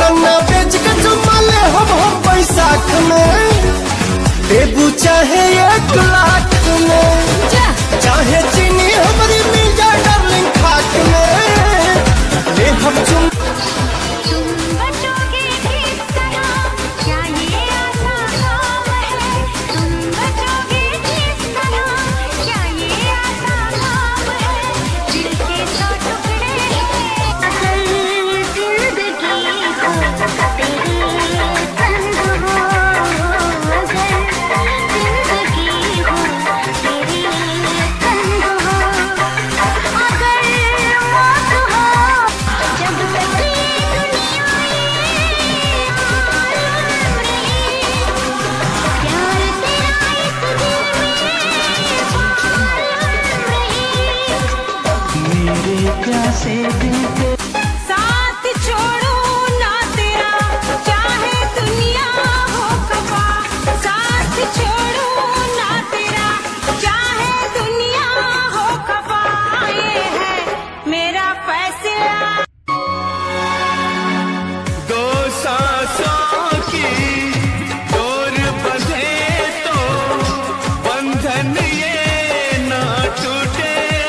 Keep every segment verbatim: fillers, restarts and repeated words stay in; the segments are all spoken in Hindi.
गन्ना बेच के चुमा ले हम हम बैसाख में, देबू चाहे एक लाख में, चाहे चीनी हमारी मिल जाए डार्लिंग खाक में, ले हम चुम प्यासे दिल के साथ छोड़ू ना तेरा, चाहे दुनिया हो खफा, साथ छोड़ू ना तेरा, चाहे दुनिया हो खफा, ये है मेरा फैसला। दो सांसों की डोर बंधे तो बंधन ये ना टूटे,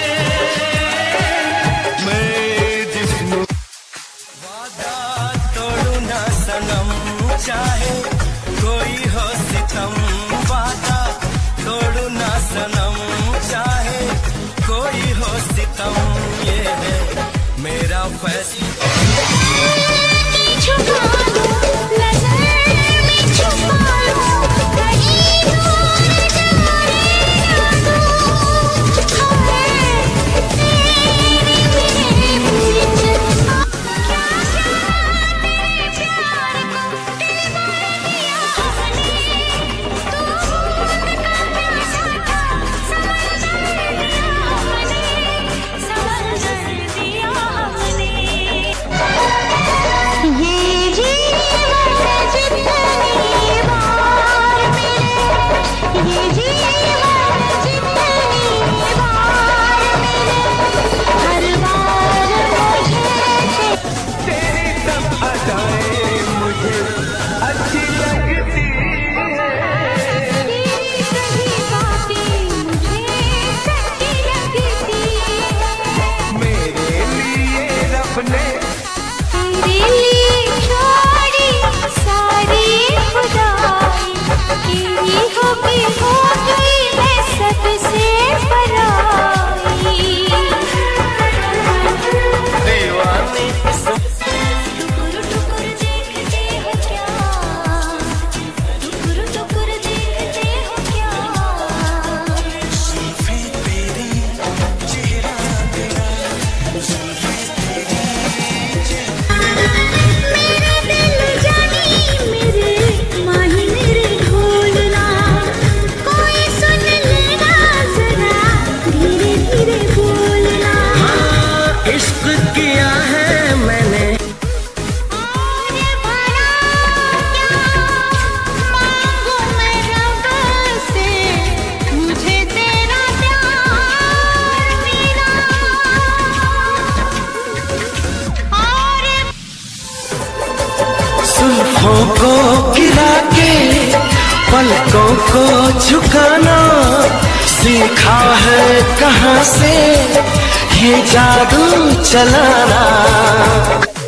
चाहे कोई हो सितम, वादा तोड़ू ना सनम, चाहे कोई हो सितम, ये है मेरा फैसला। जुल्फों को गिरा के पलकों को झुकाना सीखा है कहाँ से ये जादू चलाना।